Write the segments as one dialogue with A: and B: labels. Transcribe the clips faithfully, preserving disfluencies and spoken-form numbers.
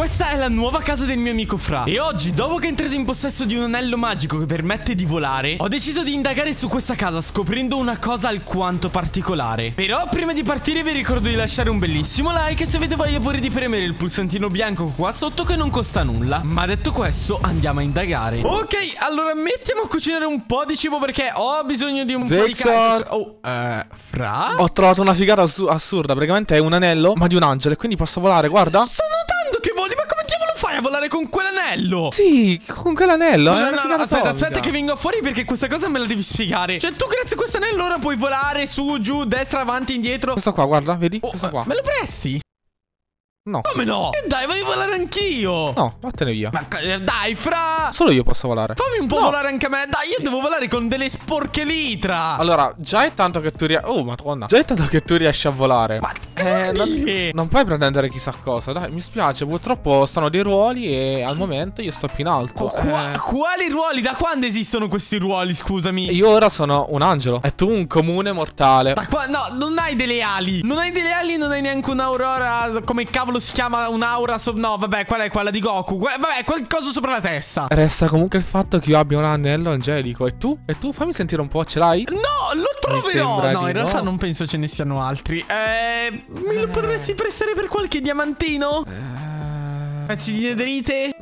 A: questa è la nuova casa del mio amico Fra. E oggi, dopo che entrate in possesso di un anello magico che permette di volare, ho deciso di indagare su questa casa, scoprendo una cosa alquanto particolare. Però prima di partire vi ricordo di lasciare un bellissimo like e se avete voglia pure di premere il pulsantino bianco qua sotto che non costa nulla. Ma detto questo, andiamo a indagare. Ok, allora mettiamo a cucinare un po' di cibo perché ho bisogno di un po' di carico. Oh, eh, Fra?
B: Ho trovato una figata assurda. Praticamente è un anello, ma di un angelo, e quindi posso volare, guarda.
A: Sto notando che voli, ma come diavolo fai a volare con quell'anello?
B: Sì, con quell'anello.
A: No, no, no, aspetta, aspetta che vengo fuori perché questa cosa me la devi spiegare. Cioè tu grazie a questo anello ora puoi volare su, giù, destra, avanti, indietro.
B: Questo qua, guarda, vedi?
A: Oh,
B: questo qua.
A: Me lo presti?
B: No.
A: Come no? E dai, voglio volare anch'io.
B: No, vattene via.
A: Ma dai, Fra.
B: Solo io posso volare.
A: Fammi un po'
B: no.
A: volare anche a me. Dai, io devo volare con delle sporche litra.
B: Allora, già è tanto che tu riesci. Oh, madonna. Già è tanto che tu riesci a volare.
A: Ma
B: eh, non, non puoi pretendere chissà cosa. Dai, mi spiace. Purtroppo stanno dei ruoli e al momento io sto più in alto.
A: Qua,
B: eh.
A: Quali ruoli? Da quando esistono questi ruoli, scusami?
B: Io ora sono un angelo e tu un comune mortale.
A: Da qua, no, non hai delle ali. Non hai delle ali, non hai neanche un'aurora. Come cavolo si chiama? Un'aura so no, vabbè, qual è quella di Goku? Que vabbè, qualcosa sopra la testa.
B: Resta comunque il fatto che io abbia un anello angelico. E tu? E tu? Fammi sentire un po', ce l'hai?
A: No, lo troverò. No, in realtà
B: no.
A: non penso ce ne siano altri. Eh, me lo potresti prestare per qualche diamantino?
B: Eh...
A: Pezzi di nederite?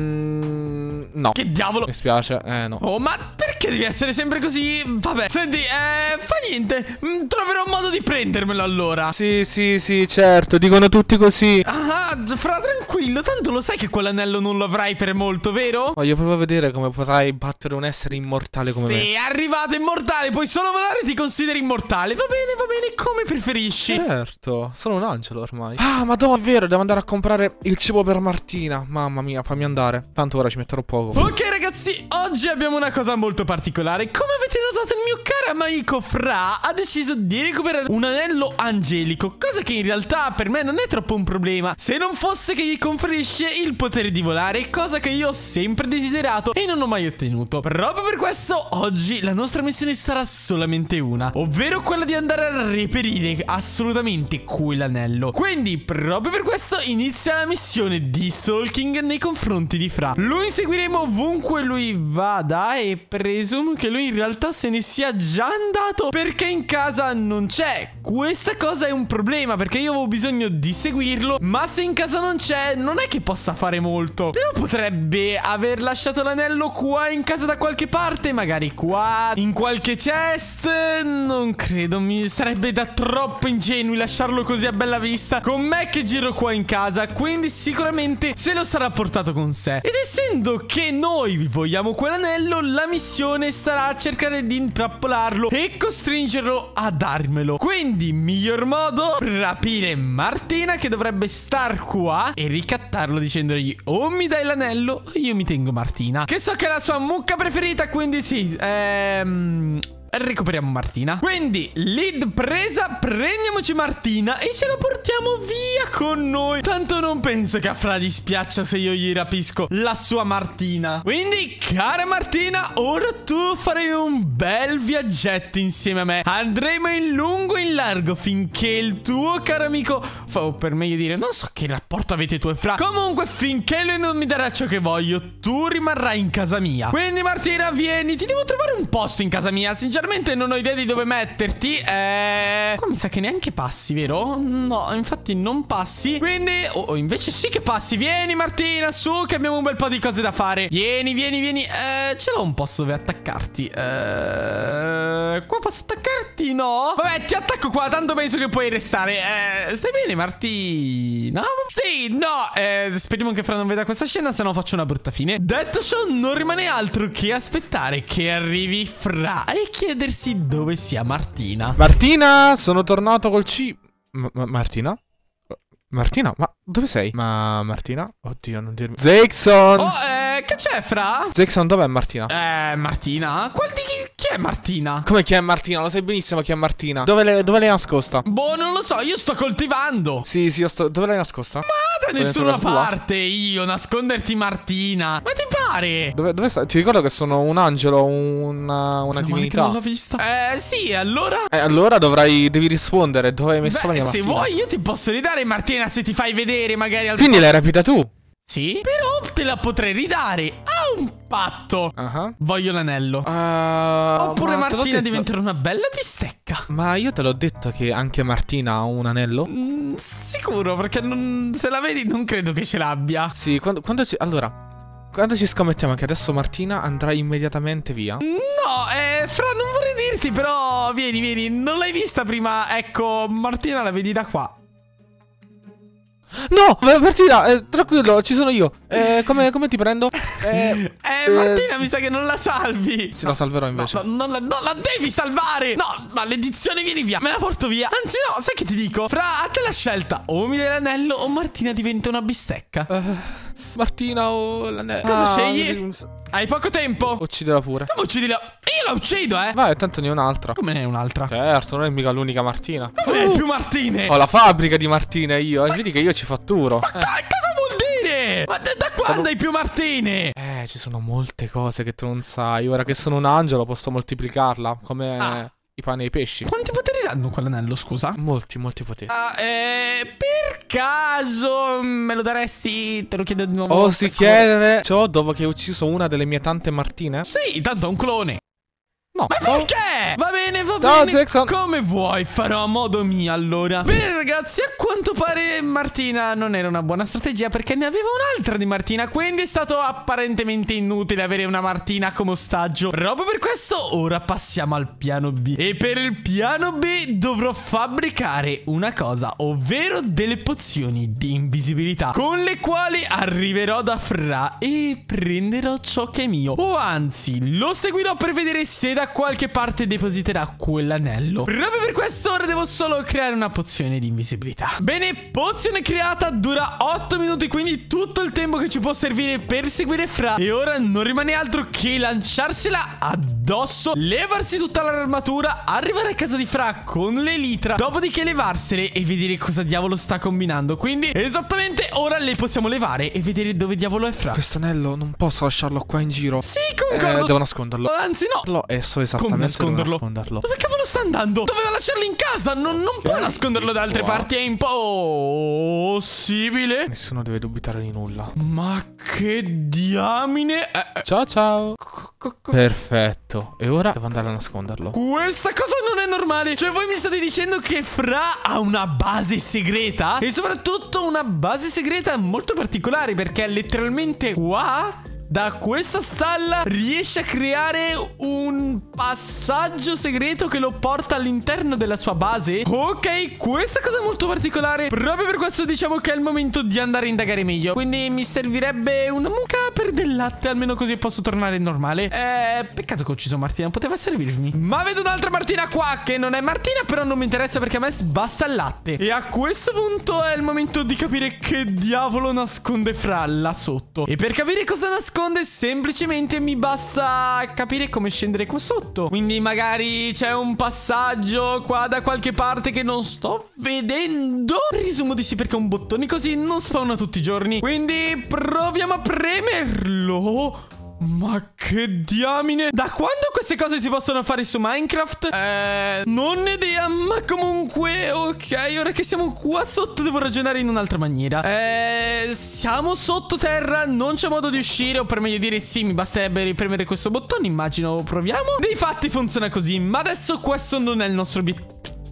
B: Mm, no.
A: Che diavolo?
B: Mi spiace, eh no.
A: Oh, ma perché devi essere sempre così? Vabbè, senti, eh, fa niente. Mm, troverò un modo di prendermelo allora.
B: Sì, sì, sì, certo, dicono tutti così.
A: Ah, Fra, tranquillo, tanto lo sai che quell'anello non lo avrai per molto, vero?
B: Voglio proprio vedere come potrai battere un essere immortale come
A: sì,
B: me.
A: Sì, arrivato immortale, puoi solo volare e ti consideri immortale. Va bene, va bene, come preferisci.
B: Certo, sono un angelo ormai. Ah, madonna, è vero, devo andare a comprare il cibo per Martina. Mamma mia, fammi andare. Tanto ora ci metterò poco.
A: Ok ragazzi, oggi abbiamo una cosa molto particolare. Come avete notato, il mio caro amico Fra ha deciso di recuperare un anello angelico, cosa che in realtà per me non è troppo un problema, se non fosse che gli conferisce il potere di volare, cosa che io ho sempre desiderato e non ho mai ottenuto. Proprio per questo oggi la nostra missione sarà solamente una, ovvero quella di andare a reperire assolutamente quell'anello. Quindi proprio per questo inizia la missione di stalking nei confronti di Fra. Lo inseguiremo ovunque lui vada e presumo che lui in realtà se ne sia già andato perché in casa non c'è. Questa cosa è un problema perché io avevo bisogno di seguirlo, ma se in casa non c'è non è che possa fare molto. Però potrebbe aver lasciato l'anello qua in casa da qualche parte, magari qua in qualche chest. Non credo, mi sarebbe da troppo ingenui lasciarlo così a bella vista con me che giro qua in casa, quindi sicuramente se lo sarà portato con sé. Ed essendo che noi vogliamo quell'anello, la missione sarà cercare di intrappolarlo e costringerlo a darmelo. Quindi miglior modo, rapire Martina che dovrebbe star qua e ricattarlo dicendogli o mi dai l'anello o io mi tengo Martina, che so che è la sua mucca preferita, quindi sì, ehm... recuperiamo Martina. Quindi lead presa, prendiamoci Martina e ce la portiamo via con noi. Tanto non penso che a Fra dispiaccia se io gli rapisco la sua Martina. Quindi cara Martina, ora tu farai un bel viaggetto insieme a me. Andremo in lungo e in largo finché il tuo caro amico, o per meglio dire, non so che rapporto avete tu e Fra, comunque finché lui non mi darà ciò che voglio, tu rimarrai in casa mia. Quindi Martina, vieni, ti devo trovare un posto in casa mia. Sinceramente non ho idea di dove metterti. Eh... Qua mi sa che neanche passi, vero? No, infatti non passi. Quindi, oh, invece sì che passi. Vieni Martina, su che abbiamo un bel po' di cose da fare. Vieni, vieni, vieni. Eh, ce l'ho un posto dove attaccarti. Eh... Qua posso attaccarti? No? Vabbè, ti attacco qua, tanto penso che puoi restare. Eh, stai bene Martina? Sì, no. Eh, speriamo che Fra non veda questa scena, se no faccio una brutta fine. Detto ciò, non rimane altro che aspettare che arrivi Fra e chiedersi dove sia Martina.
B: Martina, sono tornato col C. Ma, ma, Martina? Martina, ma dove sei? Ma Martina? Oddio, non dirmi. Zexon!
A: Oh, eh, che c'è, Fra?
B: Zexon, dov'è Martina?
A: Eh, Martina? Qual di chi, chi è Martina?
B: Come chi è Martina? Lo sai benissimo chi è Martina. Dove l'hai dove nascosta?
A: Boh, non lo so, io sto coltivando.
B: Sì, sì, io sto... Dove l'hai nascosta?
A: Ma da nessuna parte io nasconderti Martina. Ma ti pare?
B: Dove, dove sta? Ti ricordo che sono un angelo, una, una divinità.
A: Non l'ho vista. Eh, sì, allora?
B: Eh, allora dovrai... Devi rispondere dove hai messo
A: Beh,
B: la mia
A: se
B: Martina.
A: vuoi io ti posso ridare Martina se ti fai vedere magari al...
B: Quindi l'hai rapita tu?
A: Sì, però te la potrei ridare a un patto.
B: uh-huh.
A: Voglio l'anello.
B: uh,
A: Oppure
B: ma
A: Martina diventerà una bella bistecca.
B: Ma io te l'ho detto che anche Martina ha un anello?
A: Mm, sicuro, perché non, se la vedi non credo che ce l'abbia.
B: Sì, quando, quando ci... Allora, quando ci scommettiamo che adesso Martina andrà immediatamente via?
A: No, eh, Fra, non vorrei dirti, però vieni, vieni, non l'hai vista prima. Ecco, Martina la vedi da qua.
B: No, Martina, eh, tranquillo, ci sono io. Eh, come, come ti prendo? Eh,
A: eh, Martina, mi sa che non la salvi.
B: Sì, no, la salverò invece.
A: No, no, non, la, non la devi salvare. No, maledizione, vieni via. Me la porto via. Anzi, no, sai che ti dico? Fra, a te la scelta. O mi dai l'anello o Martina diventa una bistecca.
B: Uh, Martina o l'anello?
A: Cosa
B: ah,
A: scegli? Hai poco tempo.
B: Uccidila pure.
A: Come uccidila? Io la uccido, eh.
B: Vai, tanto ne ho un'altra.
A: Come ne è un'altra?
B: Certo, non è mica l'unica Martina.
A: Come uh. più Martine?
B: Ho la fabbrica di Martine io. E vedi che io ci fatturo.
A: Ma
B: eh.
A: cosa vuol dire? Ma da, da quando sono... hai più Martine?
B: Eh, ci sono molte cose che tu non sai. Ora che sono un angelo posso moltiplicarla. Come ah. i pani e i pesci.
A: Quanti poteri danno quell'anello, scusa?
B: Molti, molti poteri.
A: Ah, eh, per caso me lo daresti? Te lo chiedo di nuovo.
B: Osi chiedere ciò dopo che hai ucciso una delle mie tante Martine?
A: Sì, tanto è un clone.
B: No.
A: Ma perché? Va bene, va
B: Ciao,
A: bene.
B: Jackson.
A: Come vuoi, farò a modo mio allora. Bene ragazzi, a quanto pare Martina non era una buona strategia, perché ne aveva un'altra di Martina. Quindi è stato apparentemente inutile avere una Martina come ostaggio. Proprio per questo ora passiamo al piano B. E per il piano B dovrò fabbricare una cosa, ovvero delle pozioni di invisibilità, con le quali arriverò da Fra e prenderò ciò che è mio. O anzi, lo seguirò per vedere se da qualche parte depositerà quell'anello. Proprio per questo ora devo solo creare una pozione di invisibilità. Bene, pozione creata, dura otto minuti, quindi tutto il tempo che ci può servire per seguire Fra. E ora non rimane altro che lanciarsela addosso, levarsi tutta l'armatura, arrivare a casa di Fra con l'elitra, dopodiché levarsele e vedere cosa diavolo sta combinando. Quindi esattamente ora le possiamo levare e vedere dove diavolo è Fra.
B: Questo anello non posso lasciarlo qua in giro.
A: Sì, concordo.
B: Eh, devo nasconderlo.
A: Anzi no,
B: Lo è so esattamente
A: nasconderlo?
B: dove nasconderlo.
A: Dove cavolo sta andando? Doveva lasciarlo in casa. Non, non può nasconderlo da altre
B: Wow.
A: parti. È impossibile.
B: Nessuno deve dubitare di nulla.
A: Ma che diamine. eh, eh.
B: Ciao ciao.
A: Co- co- co-
B: Perfetto. E ora devo andare a nasconderlo.
A: Questa cosa non è normale. Cioè voi mi state dicendo che Fra ha una base segreta? E soprattutto una base segreta molto particolare, perché è letteralmente qua, da questa stalla, riesce a creare un passaggio segreto che lo porta all'interno della sua base. Ok, questa cosa è molto particolare. Proprio per questo diciamo che è il momento di andare a indagare meglio. Quindi mi servirebbe una mucca per del latte, almeno così posso tornare normale. Eh, peccato che ho ucciso Martina, poteva servirmi. Ma vedo un'altra Martina qua, che non è Martina, però non mi interessa perché a me basta il latte. E a questo punto è il momento di capire che diavolo nasconde Fra là sotto. E per capire cosa nasconde, semplicemente mi basta capire come scendere qua sotto. Quindi magari c'è un passaggio qua da qualche parte che non sto vedendo. Presumo di sì, perché un bottone così non spawna tutti i giorni. Quindi proviamo a premerlo. Ma che diamine. Da quando queste cose si possono fare su Minecraft? Eh, non ne idea. Ma comunque, ok, ora che siamo qua sotto devo ragionare in un'altra maniera. Eh, siamo sottoterra, non c'è modo di uscire. O per meglio dire sì, mi basterebbe premere questo bottone, immagino. Proviamo. Dei fatti funziona così. Ma adesso questo non è il nostro obiettivo.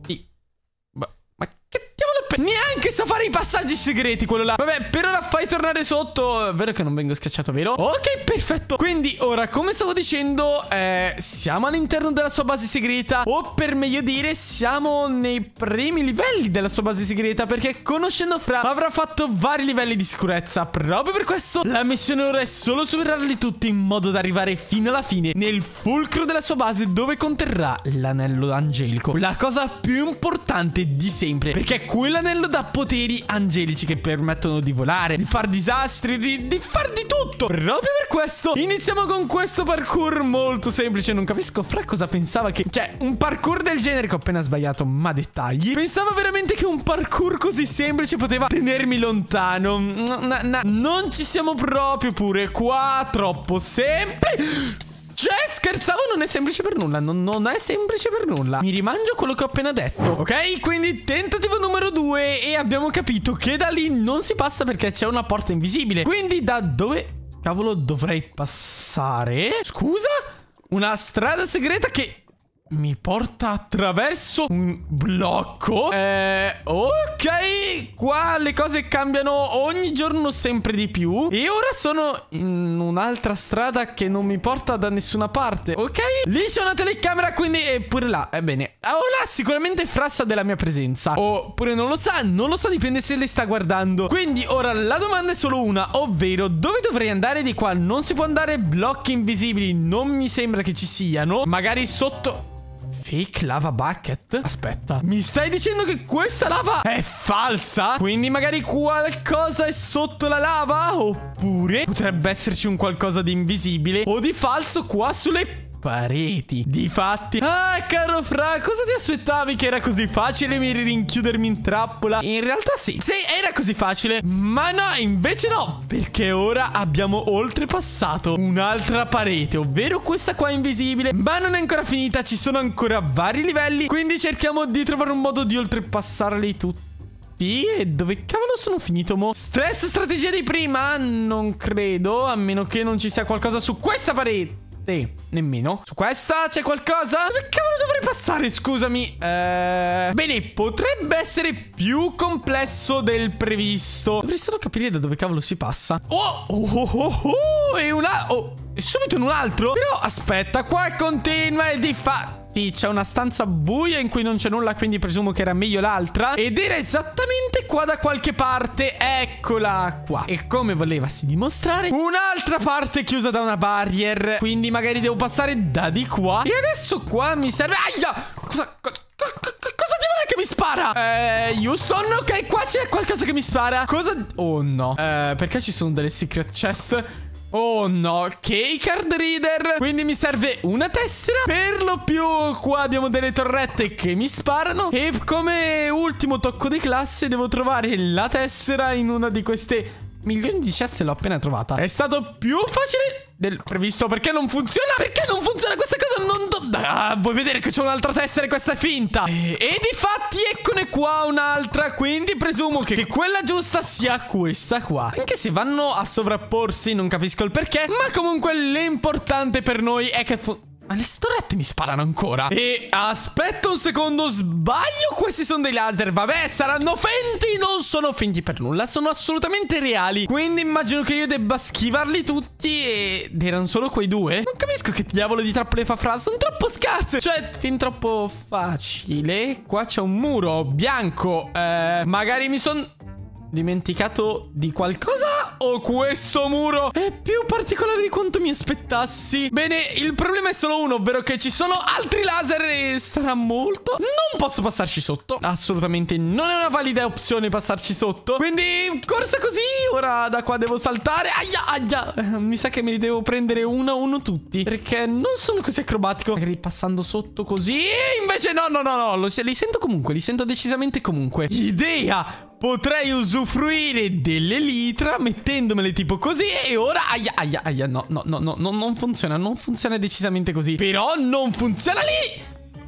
A: Neanche sa fare i passaggi segreti quello là. Vabbè, per ora fai tornare sotto. È vero che non vengo schiacciato, vero? Ok, perfetto. Quindi ora, come stavo dicendo, eh, siamo all'interno della sua base segreta. O per meglio dire, siamo nei primi livelli della sua base segreta, perché conoscendo Fra avrà fatto vari livelli di sicurezza. Proprio per questo la missione ora è solo superarli tutti, in modo da arrivare fino alla fine nel fulcro della sua base, dove conterrà l'anello angelico. La cosa più importante di sempre, perché quell'anello dà poteri angelici che permettono di volare, di far disastri, di, di far di tutto. Proprio per questo iniziamo con questo parkour molto semplice. Non capisco Fra cosa pensava che... Cioè, un parkour del genere, che ho appena sbagliato, ma dettagli. Pensavo veramente che un parkour così semplice poteva tenermi lontano. No, no, no, non ci siamo proprio pure qua. Troppo semplice. Cioè, scherzavo, non è semplice per nulla. Non, non è semplice per nulla. Mi rimangio quello che ho appena detto. Ok, quindi tentativo numero due. E abbiamo capito che da lì non si passa perché c'è una porta invisibile. Quindi da dove cavolo dovrei passare? Scusa? Una strada segreta che mi porta attraverso un blocco. Eh, ok. Qua le cose cambiano ogni giorno sempre di più. E ora sono in un'altra strada che non mi porta da nessuna parte. Ok. Lì c'è una telecamera, quindi è pure là. Ebbene, ora sicuramente Fra sa della mia presenza. Oppure non lo sa. Non lo so, dipende se le sta guardando. Quindi ora la domanda è solo una, ovvero dove dovrei andare di qua? Non si può andare, blocchi invisibili non mi sembra che ci siano. Magari sotto... Fake lava bucket? Aspetta, mi stai dicendo che questa lava è falsa? Quindi magari qualcosa è sotto la lava? Oppure potrebbe esserci un qualcosa di invisibile o di falso qua sulle pareti. Difatti, ah, caro Fra, cosa ti aspettavi? Che era così facile mi rinchiudermi in trappola? In realtà sì, sì, era così facile. Ma no, invece no, perché ora abbiamo oltrepassato un'altra parete, ovvero questa qua invisibile. Ma non è ancora finita, ci sono ancora vari livelli, quindi cerchiamo di trovare un modo di oltrepassarli tutti. E dove cavolo sono finito mo? Stress strategia di prima? Non credo, a meno che non ci sia qualcosa su questa parete. Nemmeno. Su questa c'è qualcosa? Dove cavolo dovrei passare? Scusami. eh... Bene, potrebbe essere più complesso del previsto. Dovrei solo capire da dove cavolo si passa. Oh, oh, oh, oh, oh. E una... Oh, e subito in un altro? Però aspetta, qua continua e di fa... C'è una stanza buia in cui non c'è nulla, quindi presumo che era meglio l'altra. Ed era esattamente qua da qualche parte. Eccola qua. E come volevasi dimostrare, un'altra parte chiusa da una barrier. Quindi magari devo passare da di qua. E adesso qua mi serve... Aia! Cosa... co- co- co- cosa diavolo è che mi spara? Eh, Houston, ok, qua c'è qualcosa che mi spara. Cosa... Oh no. Eh, perché ci sono delle secret chest? Oh no, key card reader. Quindi mi serve una tessera. Per lo più qua abbiamo delle torrette che mi sparano. E come ultimo tocco di classe devo trovare la tessera in una di queste milioni di ceste. L'ho appena trovata. È stato più facile del previsto. Perché non funziona? Perché non funziona questa cosa? Non do... Ah, vuoi vedere che c'è un'altra tessera e questa è finta? E, e difatti eccone qua un'altra. Quindi presumo che, che quella giusta sia questa qua. Anche se vanno a sovrapporsi, non capisco il perché. Ma comunque l'importante per noi è che fu... Ma le storette mi sparano ancora. E aspetta un secondo, sbaglio? Questi sono dei laser. Vabbè, saranno finti. Non sono finti per nulla, sono assolutamente reali. Quindi immagino che io debba schivarli tutti. Ed erano solo quei due. Non capisco che diavolo di trappole fa Fra. Sono troppo scarse. Cioè, fin troppo facile. Qua c'è un muro bianco. Eh, magari mi sono dimenticato di qualcosa? O questo muro è più particolare di quanto mi aspettassi? Bene, il problema è solo uno, ovvero che ci sono altri laser e sarà molto... Non posso passarci sotto. Assolutamente non è una valida opzione passarci sotto. Quindi corsa così. Ora da qua devo saltare. Aia, aia. eh, Mi sa che me li devo prendere uno a uno tutti, perché non sono così acrobatico. Magari passando sotto così. Invece no, no, no, no lo, Li sento comunque, li sento decisamente comunque. Idea! Potrei usufruire delle litra mettendomele tipo così. E ora aia aia aia no no no no no non funziona. Non funziona decisamente così. Però non funziona lì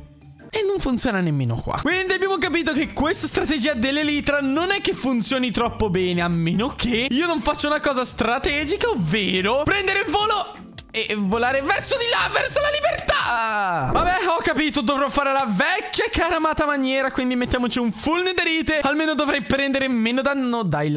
A: e non funziona nemmeno qua. Quindi abbiamo capito che questa strategia delle litra non è che funzioni troppo bene, a meno che io non faccia una cosa strategica, ovvero prendere il volo e volare verso di là, verso la libertà. Vabbè, ho capito, dovrò fare la vecchia e cara amata maniera. Quindi mettiamoci un full netherite. Almeno dovrei prendere meno danno dai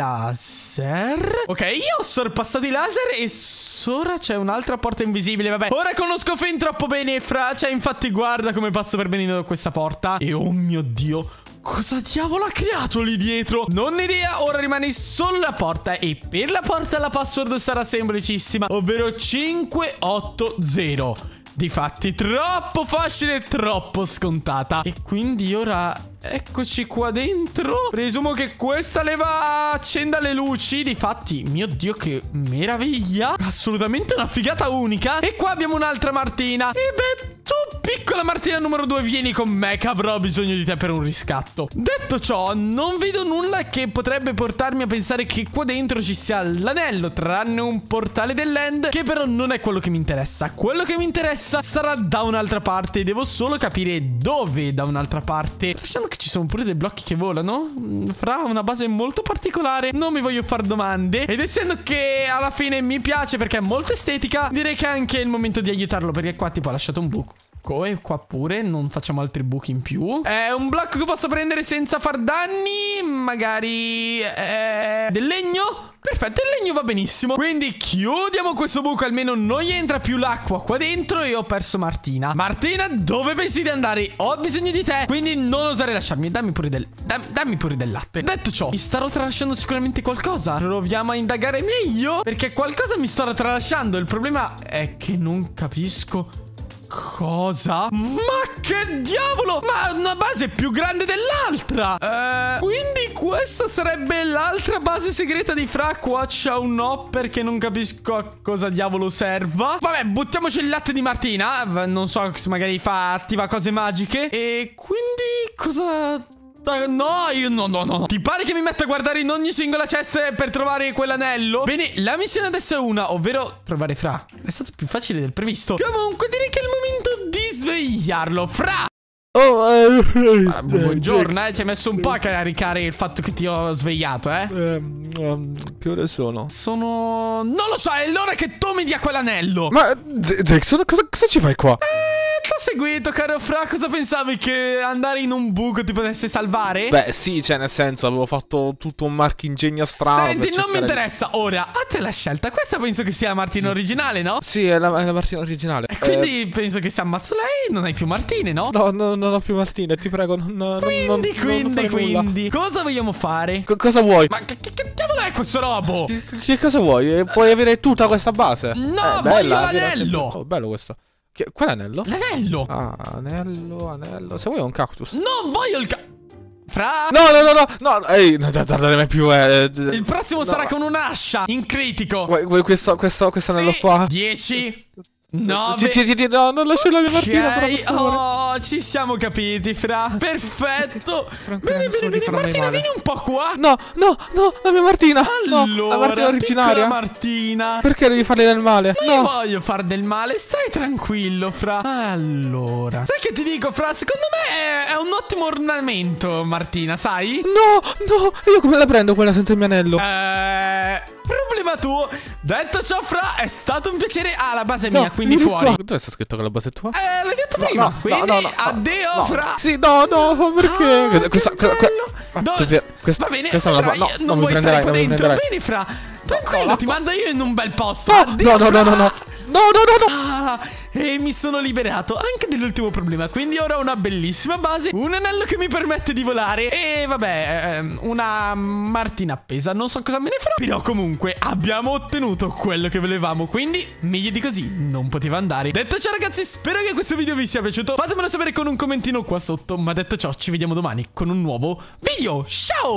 A: laser. Ok, io ho sorpassato i laser e ora c'è un'altra porta invisibile. Vabbè, ora conosco fin troppo bene Fra. Cioè, infatti guarda come passo per benino da questa porta. E oh mio Dio, cosa diavolo ha creato lì dietro? Non ho idea, ora rimane solo la porta. E per la porta la password sarà semplicissima, ovvero cinque otto zero. Difatti troppo facile e troppo scontata. E quindi ora eccoci qua dentro. Presumo che questa leva accenda le luci. Difatti, mio Dio, che meraviglia. Assolutamente una figata unica. E qua abbiamo un'altra Martina. E beh, Tu, piccola Martina numero due, vieni con me che avrò bisogno di te per un riscatto. Detto ciò, non vedo nulla che potrebbe portarmi a pensare che qua dentro ci sia l'anello, tranne un portale dell'end, che però non è quello che mi interessa. Quello che mi interessa sarà da un'altra parte. Devo solo capire dove da un'altra parte. Lasciando che ci sono pure dei blocchi che volano, fra una base molto particolare, non mi voglio fare domande. Ed essendo che alla fine mi piace perché è molto estetica, direi che è anche il momento di aiutarlo, perché qua tipo ha lasciato un buco. E qua pure non facciamo altri buchi in più. È un blocco che posso prendere senza far danni. Magari eh, del legno. Perfetto, il legno va benissimo. Quindi chiudiamo questo buco, almeno non gli entra più l'acqua qua dentro. E ho perso Martina. Martina, dove pensi di andare? Ho bisogno di te, quindi non osare lasciarmi. Dammi pure del dam, dammi pure del latte. Detto ciò, mi starò tralasciando sicuramente qualcosa. Proviamo a indagare meglio, perché qualcosa mi starò tralasciando. Il problema è che non capisco cosa? Ma che diavolo? Ma una base più grande dell'altra. Eh, quindi questa sarebbe l'altra base segreta di Fra. Qua c'è un no, perché non capisco a cosa diavolo serva. Vabbè, buttiamoci il latte di Martina. Non so se magari fa attiva cose magiche. E quindi cosa... No, io no, no, no. Ti pare che mi metta a guardare in ogni singola cesta per trovare quell'anello? Bene, la missione adesso è una, ovvero trovare Fra. È stato più facile del previsto. Comunque direi che è il momento di svegliarlo. Fra!
B: Oh, eh,
A: ah, buongiorno, eh. Ci hai messo un po' a caricare il fatto che ti ho svegliato, eh?
B: eh um, che ore sono?
A: Sono... non lo so, è l'ora che tu mi dia quell'anello.
B: Ma, Jackson, cosa, cosa ci fai qua?
A: Eh... T'ho seguito, caro Fra. Cosa pensavi, che andare in un buco ti potesse salvare?
B: Beh, sì, cioè, nel senso, avevo fatto tutto un marchingegno strano.
A: Senti, non mi interessa. Di... Ora, a te la scelta. Questa penso che sia la Martina originale, no?
B: Sì, è la, è la Martina originale.
A: E quindi eh... penso che se ammazzo lei non hai più Martine, no?
B: No, no, non ho più Martine, ti prego, non...
A: Quindi,
B: non,
A: quindi,
B: non
A: quindi nulla. Cosa vogliamo fare?
B: C cosa vuoi?
A: Ma che, che, che diavolo è questo robo?
B: Che, che cosa vuoi? Puoi avere tutta questa base?
A: No,
B: eh,
A: voglio l'anello.
B: Oh, bello questo. Che, qual è l'anello?
A: L'anello!
B: Ah, anello, anello. Se vuoi è un cactus.
A: Non voglio il ca... Fra...
B: No, no, no, no, no. Ehi, non tardare mai più, eh.
A: Il prossimo no. sarà con un'ascia, in critico.
B: Vuoi, vuoi questo, questo, questo anello
A: sì.
B: qua?
A: dieci nove
B: ti, ti, ti, No, non lascio la mia Martina,
A: okay.
B: però,
A: Oh, ci siamo capiti, Fra. Perfetto. Bene, bene, bene. Martina, vieni un po' qua.
B: No, no, no, la mia Martina.
A: Allora,
B: no, la Martina originaria.
A: Martina.
B: Perché devi farle del male?
A: Non
B: no.
A: voglio far del male, stai tranquillo, Fra. Allora, sai che ti dico, Fra? Secondo me è, è un ottimo ornamento, Martina, sai?
B: No, no, io come la prendo quella senza il mio anello?
A: Eh... Problema tuo. Detto ciò, Fra, è stato un piacere. Ah, la base è mia, no, quindi fuori.
B: Qua. Dove sta scritto che la base è tua?
A: Eh, l'hai detto
B: no,
A: prima.
B: no,
A: quindi,
B: no, no,
A: addio,
B: no,
A: Fra.
B: Sì, no, no, perché?
A: Ah,
B: questa, questa, questa,
A: Do
B: questa,
A: Va bene,
B: questa
A: allora,
B: non, la, no,
A: non,
B: non
A: vuoi
B: mi
A: stare qua
B: non
A: dentro. Bene, Fra. Tranquillo,
B: no,
A: ti mando io in un bel posto.
B: No,
A: addio,
B: no, no, no, no, no. No, no, no, no.
A: Ah, e mi sono liberato anche dell'ultimo problema. Quindi ora ho una bellissima base, un anello che mi permette di volare e vabbè, ehm, una Martina appesa. Non so cosa me ne farò, però comunque abbiamo ottenuto quello che volevamo. Quindi meglio di così non poteva andare. Detto ciò, ragazzi, spero che questo video vi sia piaciuto. Fatemelo sapere con un commentino qua sotto. Ma detto ciò, ci vediamo domani con un nuovo video. Ciao!